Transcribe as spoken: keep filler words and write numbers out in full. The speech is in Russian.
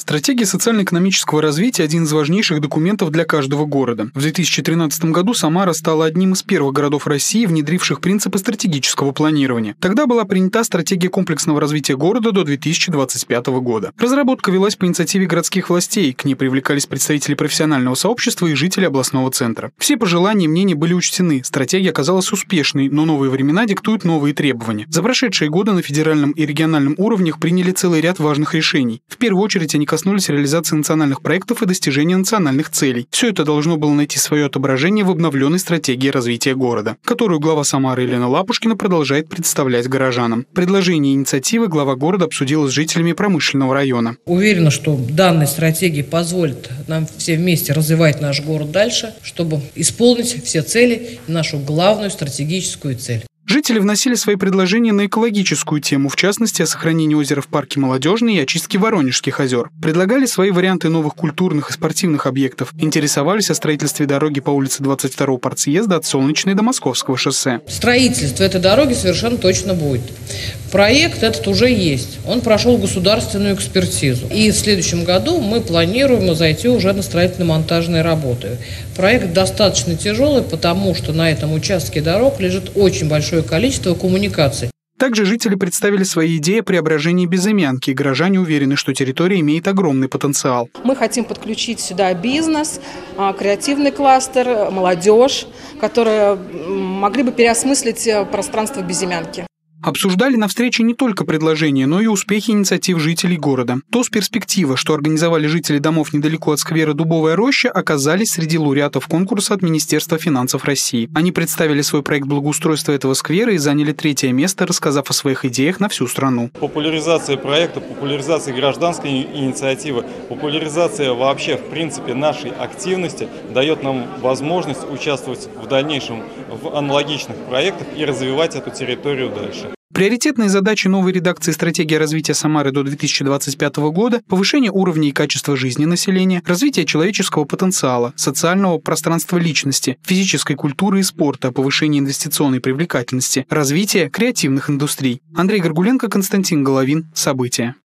Стратегия социально-экономического развития – один из важнейших документов для каждого города. В две тысячи тринадцатом году Самара стала одним из первых городов России, внедривших принципы стратегического планирования. Тогда была принята стратегия комплексного развития города до две тысячи двадцать пятого года. Разработка велась по инициативе городских властей, к ней привлекались представители профессионального сообщества и жители областного центра. Все пожелания и мнения были учтены, стратегия оказалась успешной, но новые времена диктуют новые требования. За прошедшие годы на федеральном и региональном уровнях приняли целый ряд важных решений. В первую очередь они коснулись реализации национальных проектов и достижения национальных целей. Все это должно было найти свое отображение в обновленной стратегии развития города, которую глава Самары Елена Лапушкина продолжает представлять горожанам. Предложения и инициативы глава города обсудила с жителями промышленного района. Уверена, что данная стратегия позволит нам все вместе развивать наш город дальше, чтобы исполнить все цели и нашу главную стратегическую цель. Жители вносили свои предложения на экологическую тему, в частности, о сохранении озера в парке Молодежный и очистке Воронежских озер. Предлагали свои варианты новых культурных и спортивных объектов. Интересовались о строительстве дороги по улице двадцать второго партсъезда от Солнечной до Московского шоссе. Строительство этой дороги совершенно точно будет. Проект этот уже есть. Он прошел государственную экспертизу. И в следующем году мы планируем зайти уже на строительно-монтажные работы. Проект достаточно тяжелый, потому что на этом участке дорог лежит очень большое количество коммуникаций. Также жители представили свои идеи о преображении Безымянки, и горожане уверены, что территория имеет огромный потенциал. Мы хотим подключить сюда бизнес, креативный кластер, молодежь, которые могли бы переосмыслить пространство Безымянки. Обсуждали на встрече не только предложения, но и успехи инициатив жителей города. ТОС-перспектива, что организовали жители домов недалеко от сквера Дубовая роща, оказались среди лауреатов конкурса от Министерства финансов России. Они представили свой проект благоустройства этого сквера и заняли третье место, рассказав о своих идеях на всю страну. Популяризация проекта, популяризация гражданской инициативы, популяризация вообще, в принципе, нашей активности дает нам возможность участвовать в дальнейшем в аналогичных проектах и развивать эту территорию дальше. Приоритетные задачи новой редакции «Стратегия развития Самары до две тысячи двадцать пятого года» – повышение уровня и качества жизни населения, развитие человеческого потенциала, социального пространства личности, физической культуры и спорта, повышение инвестиционной привлекательности, развитие креативных индустрий. Андрей Горгуленко, Константин Головин. События.